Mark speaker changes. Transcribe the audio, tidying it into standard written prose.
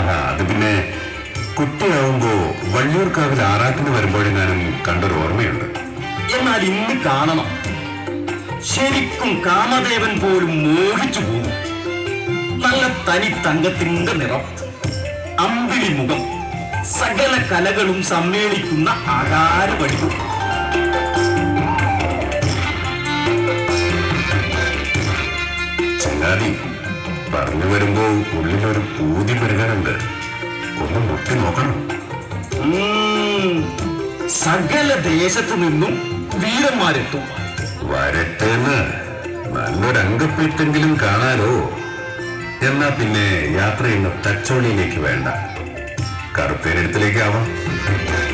Speaker 1: അത് പിന്നെ കുട്ടിയാവുമ്പോ വള്ളിയൂർക്കാവിൽ ആറാട്ടിന് വരുമ്പോഴെങ്ങാനും കണ്ടൊരു ഓർമ്മയുണ്ട്.
Speaker 2: എന്നാൽ ഇന്ന് കാണണം. ശരിക്കും കാമദേവൻ പോലും മോഹിച്ചു പോകും. നല്ല തനി തങ്കത്തിന്റെ നിറം, അമ്പിളി മുഖം, സകല കലകളും സമ്മേളിക്കുന്ന ആകാര വടിവും.
Speaker 1: ചങ്ങാതി പറഞ്ഞു വരുമ്പോ ഉള്ളിലൊരു പൂതി പെരുകാനുണ്ട്. ഒന്ന് മുട്ടി നോക്കണം.
Speaker 2: സകല ദേശത്തു നിന്നും വീരന്മാരെത്തും.
Speaker 1: വരട്ടേന്ന് നല്ലൊരു അംഗപ്പെട്ടെങ്കിലും കാണാലോ. എന്നാ പിന്നെ യാത്ര ഇന്ന് തച്ചോളിയിലേക്ക് വേണ്ട, കറുപ്പേരെടുത്തിലേക്കാവാം.